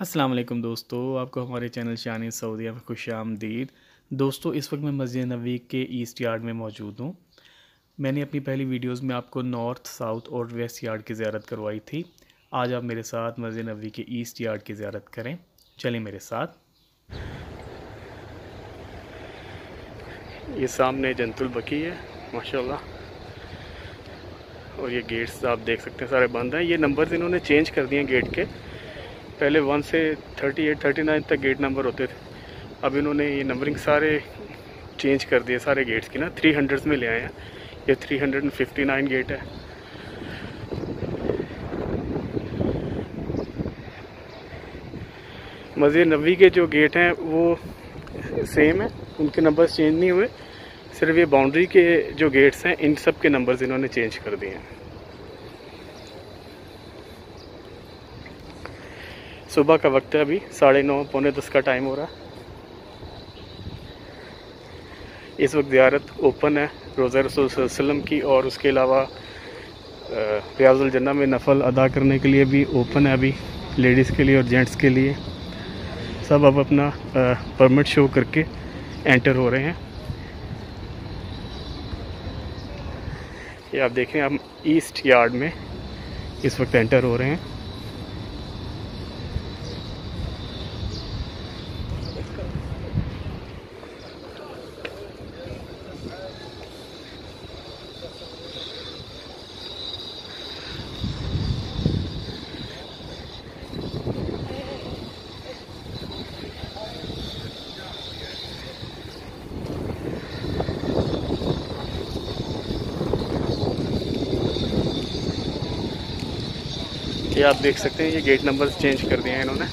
अस्सलाम वालेकुम दोस्तों, आपको हमारे चैनल शान सऊदीया में खुशामदीद। दोस्तों, इस वक्त मैं मस्जिद नबवी के ईस्ट यार्ड में मौजूद हूँ। मैंने अपनी पहली वीडियोस में आपको नॉर्थ, साउथ और वेस्ट यार्ड की ज़ियारत करवाई थी। आज आप मेरे साथ मस्जिद नबवी के ईस्ट यार्ड की ज़ियारत करें। चलें मेरे साथ। ये सामने जन्नतुल बकी है माशाल्लाह, और ये गेट्स आप देख सकते हैं सारे बंद हैं। ये नंबर्स इन्होंने चेंज कर दिए गेट के। पहले 1 से 38, 39 तक गेट नंबर होते थे। अब इन्होंने ये नंबरिंग सारे चेंज कर दिए, सारे गेट्स की ना 300s में ले आए हैं। ये 359 गेट है। मस्जिद नबवी के जो गेट हैं वो सेम है, उनके नंबर्स चेंज नहीं हुए। सिर्फ ये बाउंड्री के जो गेट्स हैं इन सब के नंबर्स इन्होंने चेंज कर दिए हैं। सुबह का वक्त है, अभी 9:30 पौने 10 का टाइम हो रहा है। इस वक्त ज़ियारत ओपन है रोज़ा रसूल सल्लल्लाहु अलैहि वसल्लम की, और उसके अलावा रियाज़ुल जन्नह में नफल अदा करने के लिए भी ओपन है अभी, लेडीज़ के लिए और जेंट्स के लिए। सब अब अपना परमिट शो करके एंटर हो रहे हैं। ये आप देखें, हम ईस्ट यार्ड में इस वक्त एंटर हो रहे हैं। ये आप देख सकते हैं, ये गेट नंबर्स चेंज कर दिए हैं इन्होंने।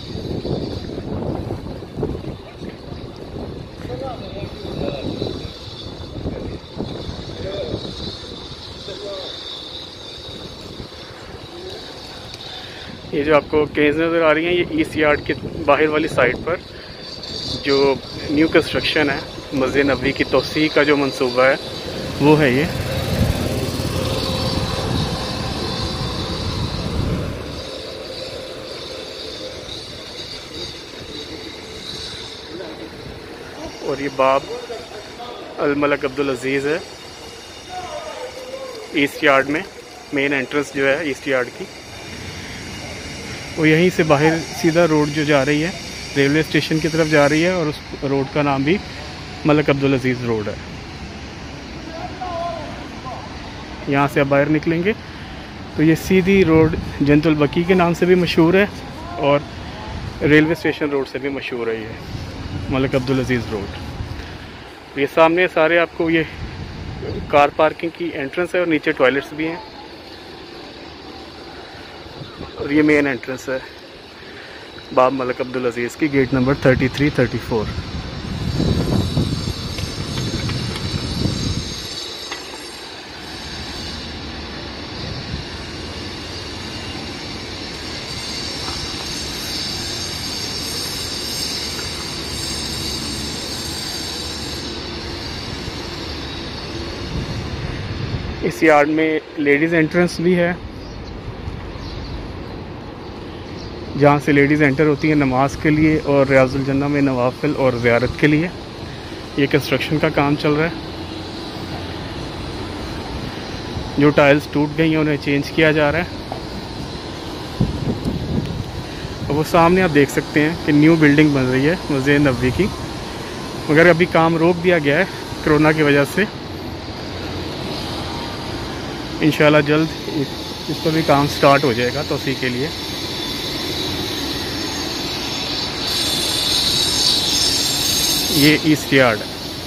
ये जो आपको केज नज़र आ रही हैं, ये ईस्ट यार्ड के बाहर वाली साइड पर जो न्यू कंस्ट्रक्शन है, मस्जिद नबवी की तोसी का जो मंसूबा है वो है ये। और ये बाब अल मलक अब्दुल अजीज़ है ईस्ट यार्ड में। मेन एंट्रेंस जो है ईस्ट यार्ड की, वो यहीं से बाहर सीधा रोड जो जा रही है रेलवे स्टेशन की तरफ जा रही है, और उस रोड का नाम भी मलक अब्दुल अजीज़ रोड है। यहाँ से आप बाहर निकलेंगे तो ये सीधी रोड जन्नतुल बकी के नाम से भी मशहूर है, और रेलवे स्टेशन रोड से भी मशहूर है ये मलक अब्दुल अजीज़ रोड। ये सामने सारे आपको ये कार पार्किंग की एंट्रेंस है, और नीचे टॉयलेट्स भी हैं, और ये मेन एंट्रेंस है बाब मलक अब्दुल अजीज़ की, गेट नंबर 33, 34। इस यार्ड में लेडीज़ एंट्रेंस भी है, जहाँ से लेडीज़ एंटर होती हैं नमाज के लिए और रियाज़ुल जन्नह में नवाफिल और ज़ियारत के लिए। ये कंस्ट्रक्शन का काम चल रहा है। जो टाइल्स टूट गई हैं उन्हें चेंज किया जा रहा है। और वो सामने आप देख सकते हैं कि न्यू बिल्डिंग बन रही है मस्जिद नबवी की, मगर अभी काम रोक दिया गया है कोरोना की वजह से। इंशाल्लाह जल्द इस पर भी काम स्टार्ट हो जाएगा तोसी के लिए। ये ईस्ट यार्ड है।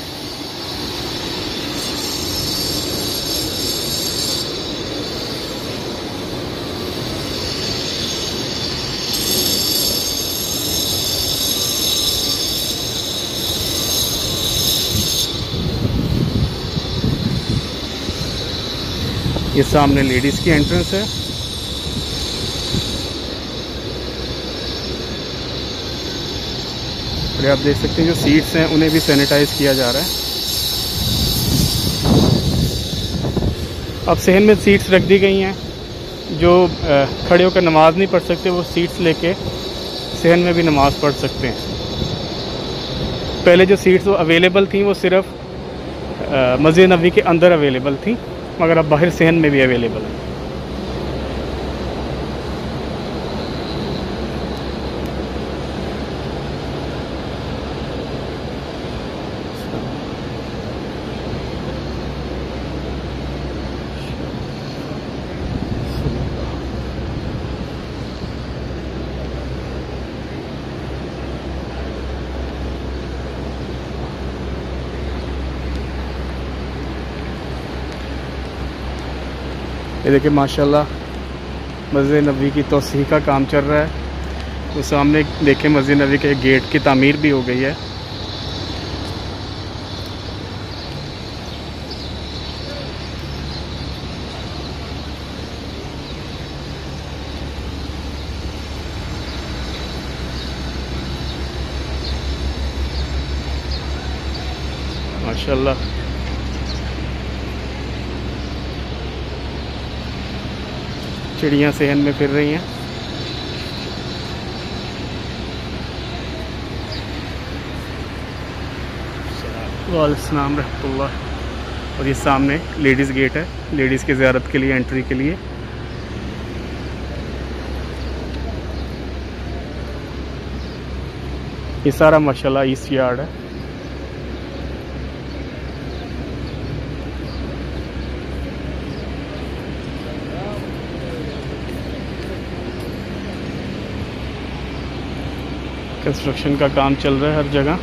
ये सामने लेडीज़ की एंट्रेंस है। और आप देख सकते हैं जो सीट्स हैं उन्हें भी सैनिटाइज किया जा रहा है। अब सहन में सीट्स रख दी गई हैं, जो खड़े होकर नमाज नहीं पढ़ सकते वो सीट्स लेके सहन में भी नमाज़ पढ़ सकते हैं। पहले जो सीट्स अवेलेबल थी वो सिर्फ़ मस्जिद नबी के अंदर अवेलेबल थी, मगर अब बाहर सहन में भी अवेलेबल है। ये देखिए माशाल्लाह मस्जिद नबी की तौसीह का काम चल रहा है। तो सामने देखें मस्जिद नबी के गेट की तामीर भी हो गई है। माशाल्लाह चिड़ियाँ सहन में फिर रही हैं। वालेकुम रहमतुल्लाह। और ये सामने लेडीज़ गेट है, लेडीज़ की ज़ियारत के लिए, एंट्री के लिए। ये सारा माशाल्लाह ईस्ट यार्ड है। कंस्ट्रक्शन का काम चल रहा है हर जगह।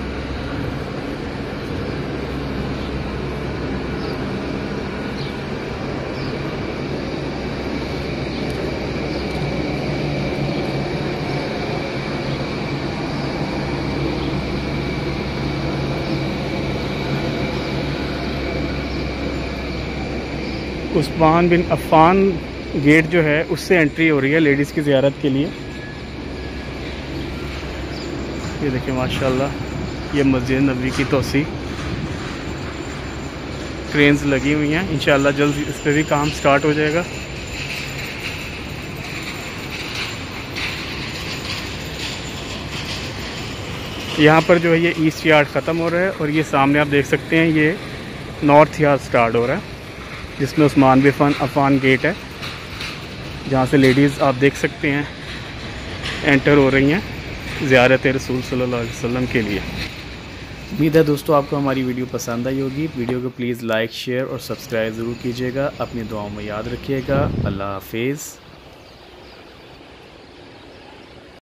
उस्मान बिन अफ़ान गेट जो है उससे एंट्री हो रही है लेडीज़ की ज़ियारत के लिए। ये देखिए माशाल्लाह ये मस्जिद नबी की तौसीह, क्रेन्स लगी हुई हैं। इंशाल्लाह जल्द इस पर भी काम स्टार्ट हो जाएगा। यहाँ पर जो है ये ईस्ट यार्ड ख़त्म हो रहा है और ये सामने आप देख सकते हैं ये नॉर्थ यार्ड स्टार्ट हो रहा है, जिसमें उस्मान बिन अफ़ान गेट है, जहाँ से लेडीज़ आप देख सकते हैं एंटर हो रही हैं ज़ियारत रसूल सल्लल्लाहु अलैहि वसल्लम के लिए। उम्मीद है दोस्तों आपको हमारी वीडियो पसंद आई होगी। वीडियो को प्लीज़ लाइक, शेयर और सब्सक्राइब ज़रूर कीजिएगा। अपनी दुआओं में याद रखिएगा। अल्लाह हाफिज़।